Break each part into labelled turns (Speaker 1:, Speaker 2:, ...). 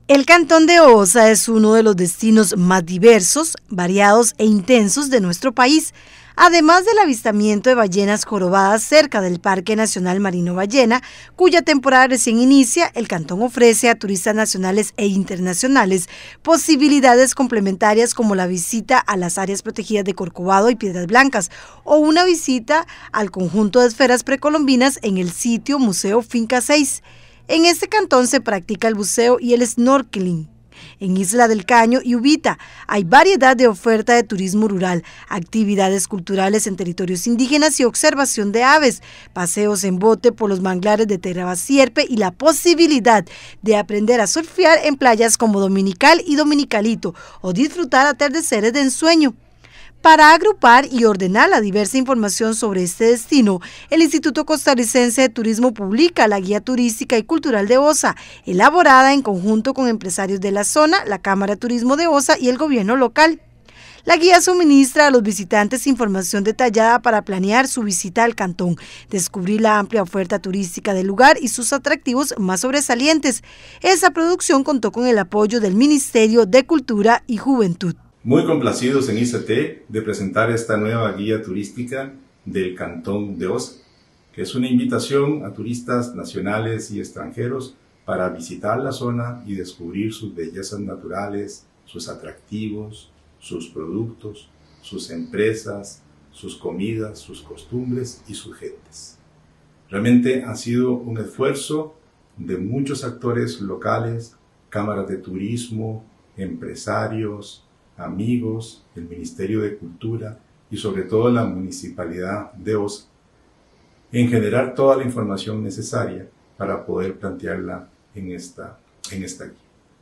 Speaker 1: El Cantón de Osa es uno de los destinos más diversos, variados e intensos de nuestro país. Además del avistamiento de ballenas jorobadas cerca del Parque Nacional Marino Ballena, cuya temporada recién inicia, el cantón ofrece a turistas nacionales e internacionales posibilidades complementarias como la visita a las áreas protegidas de Corcovado y Piedras Blancas o una visita al conjunto de esferas precolombinas en el sitio Museo Finca 6. En este cantón se practica el buceo y el snorkeling. En Isla del Caño y Ubita hay variedad de oferta de turismo rural, actividades culturales en territorios indígenas y observación de aves, paseos en bote por los manglares de Terabasierpe y la posibilidad de aprender a surfear en playas como Dominical y Dominicalito o disfrutar atardeceres de ensueño. Para agrupar y ordenar la diversa información sobre este destino, el Instituto Costarricense de Turismo publica la Guía Turística y Cultural de Osa, elaborada en conjunto con empresarios de la zona, la Cámara de Turismo de Osa y el gobierno local. La guía suministra a los visitantes información detallada para planear su visita al cantón, descubrir la amplia oferta turística del lugar y sus atractivos más sobresalientes. Esa producción contó con el apoyo del Ministerio de Cultura y Juventud.
Speaker 2: Muy complacidos en ICT de presentar esta nueva guía turística del Cantón de Osa, que es una invitación a turistas nacionales y extranjeros para visitar la zona y descubrir sus bellezas naturales, sus atractivos, sus productos, sus empresas, sus comidas, sus costumbres y sus gentes. Realmente ha sido un esfuerzo de muchos actores locales, cámaras de turismo, empresarios, amigos, el Ministerio de Cultura y sobre todo la Municipalidad de Osa, en generar toda la información necesaria para poder plantearla en esta guía.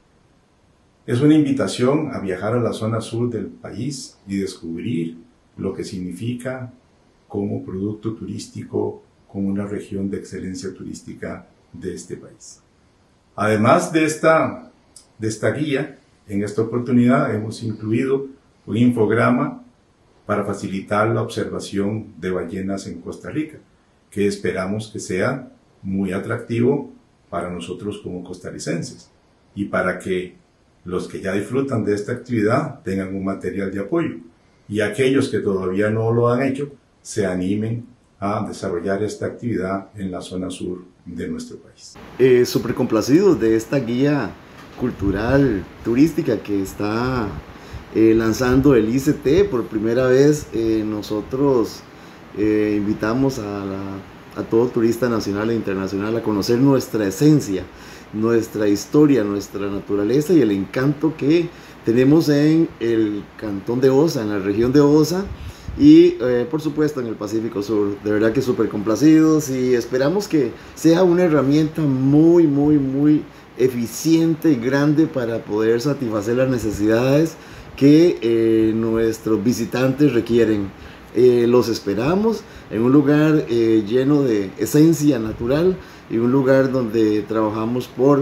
Speaker 2: Es una invitación a viajar a la zona sur del país y descubrir lo que significa como producto turístico, como una región de excelencia turística de este país. Además de esta guía, en esta oportunidad hemos incluido un infograma para facilitar la observación de ballenas en Costa Rica, que esperamos que sea muy atractivo para nosotros como costarricenses y para que los que ya disfrutan de esta actividad tengan un material de apoyo y aquellos que todavía no lo han hecho se animen a desarrollar esta actividad en la zona sur de nuestro país.
Speaker 3: Súper complacidos de esta guía cultural turística que está lanzando el ICT por primera vez. Nosotros invitamos a todo turista nacional e internacional a conocer nuestra esencia, nuestra historia, nuestra naturaleza y el encanto que tenemos en el Cantón de Osa, en la región de Osa y por supuesto en el Pacífico Sur. De verdad que súper complacidos y esperamos que sea una herramienta muy eficiente y grande para poder satisfacer las necesidades que nuestros visitantes requieren. Los esperamos en un lugar lleno de esencia natural y un lugar donde trabajamos por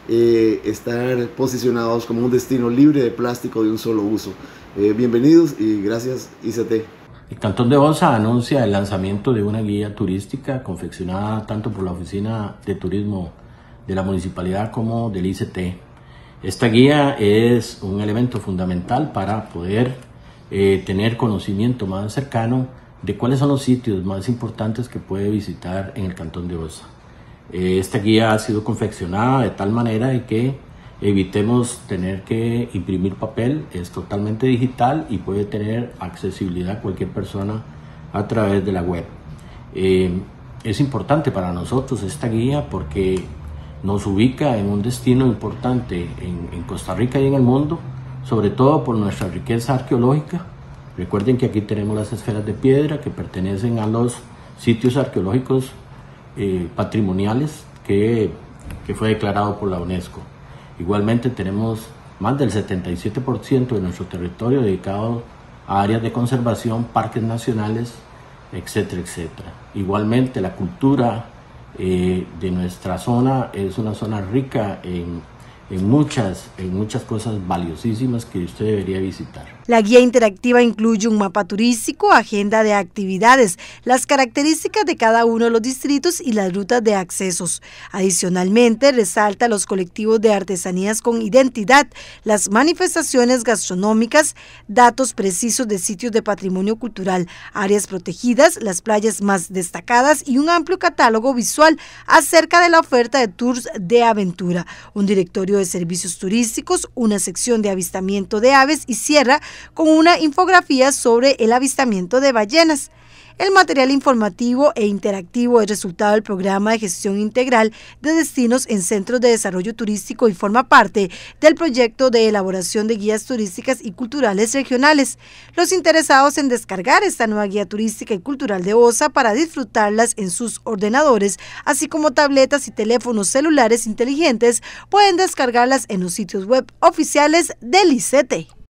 Speaker 3: estar posicionados como un destino libre de plástico de un solo uso. Bienvenidos y gracias ICT.
Speaker 4: El Cantón de Osa anuncia el lanzamiento de una guía turística confeccionada tanto por la Oficina de Turismo de la Municipalidad como del ICT. Esta guía es un elemento fundamental para poder tener conocimiento más cercano de cuáles son los sitios más importantes que puede visitar en el Cantón de Osa. Esta guía ha sido confeccionada de tal manera de que evitemos tener que imprimir papel, es totalmente digital y puede tener accesibilidad a cualquier persona a través de la web. Es importante para nosotros esta guía porque nos ubica en un destino importante en Costa Rica y en el mundo, sobre todo por nuestra riqueza arqueológica. Recuerden que aquí tenemos las esferas de piedra que pertenecen a los sitios arqueológicos patrimoniales que fue declarado por la UNESCO. Igualmente tenemos más del 77% de nuestro territorio dedicado a áreas de conservación, parques nacionales, etcétera, etcétera. Igualmente la cultura de nuestra zona es una zona rica en muchas cosas valiosísimas que usted debería visitar.
Speaker 1: La guía interactiva incluye un mapa turístico, agenda de actividades, las características de cada uno de los distritos y las rutas de accesos. Adicionalmente, resalta los colectivos de artesanías con identidad, las manifestaciones gastronómicas, datos precisos de sitios de patrimonio cultural, áreas protegidas, las playas más destacadas y un amplio catálogo visual acerca de la oferta de tours de aventura, un directorio de servicios turísticos, una sección de avistamiento de aves y cierra con una infografía sobre el avistamiento de ballenas. El material informativo e interactivo es resultado del programa de gestión integral de destinos en centros de desarrollo turístico y forma parte del proyecto de elaboración de guías turísticas y culturales regionales. Los interesados en descargar esta nueva guía turística y cultural de OSA para disfrutarlas en sus ordenadores, así como tabletas y teléfonos celulares inteligentes, pueden descargarlas en los sitios web oficiales del ICT.